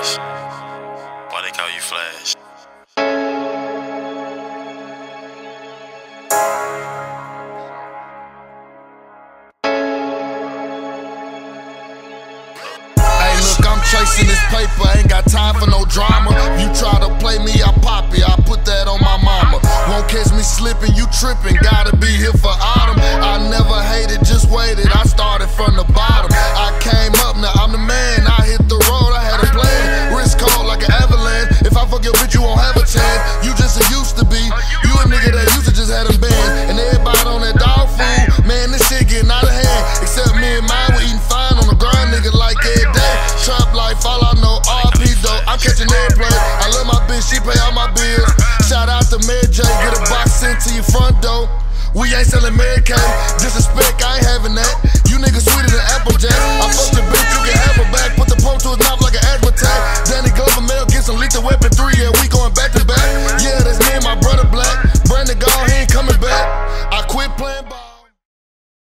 Flash? Why they call you Flash? Hey, look, I'm chasing this paper, ain't got time for no drama. You try to play me, I pop it, I put that on my mama. Won't catch me slipping, you tripping, gotta be here for autumn. I never hated, just waited, I started from the bottom. I came up, now I'm the man, I hit the road, I had a plan. Wrist cold like an avalanche, if I fuck your bitch, you won't have a chance. You just a used to be, you a nigga that used to just had them banned. And everybody on that dog food, man, this shit getting out of hand. Except me and mine, we eating fine on the grind, nigga, like every day. Trap life, all I know, RP though, I'm catching airplay. I love my bitch, she pay all my bills. Shout out to Mary J, get a box sent to your front door. We ain't selling Mary Kay, disrespect, I ain't having that. You niggas sweeter than Applejack. I fucked your bitch, you can have her back. Put the pump to his mouth like an asthma tag. Danny Glover, Mel Gibson, lethal weapon 3.